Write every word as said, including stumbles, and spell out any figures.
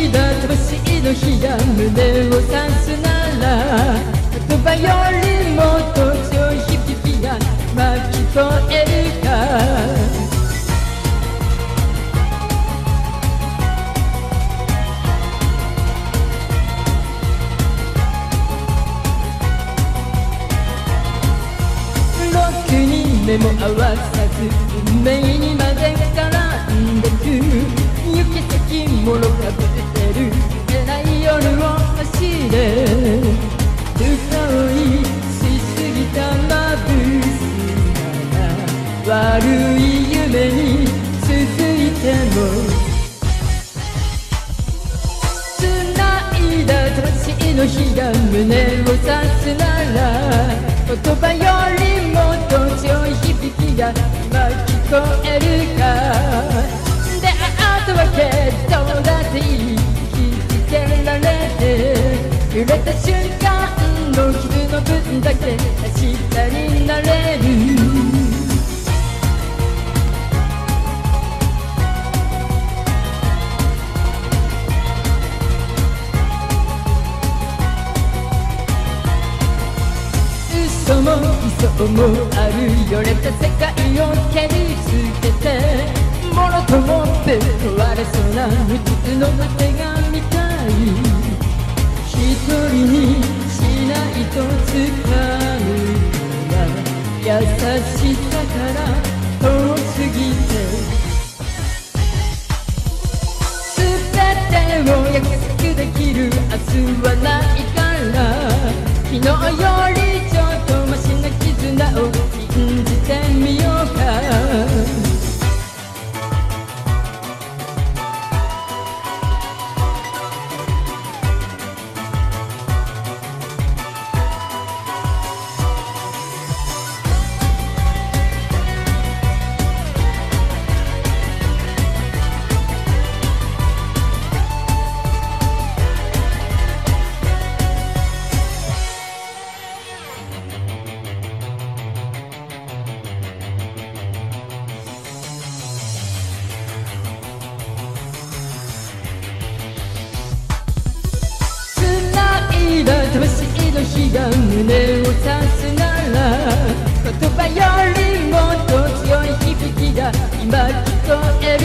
いだ魂の火が胸を刺すなら、言葉よりもっと強い響きが巻きこえるか。ろくにんめも合わさず運命にまで絡んでく。行き先もろかぶってる出ない夜を走れ。深追いしすぎたまぶしさが悪い夢に続いても、繋いだ魂の火が胸を刺すなら、言葉よりもっと強い響きが巻きこえるか。出会ったわけどうだっていい、引きつけられて揺れた瞬間の傷の分だけ明日になれる。嘘も偽もあるよれた世界を蹴りつけて、もろともって壊れそうな無実の手紙たい。一人にしないとつかむのは優しさから遠すぎて、全てを約束できる明日はないから、昨日よりちょっとマシな絆を信じてみようか。魂の火が胸を刺すなら、言葉よりもっと強い響きが今聞こえ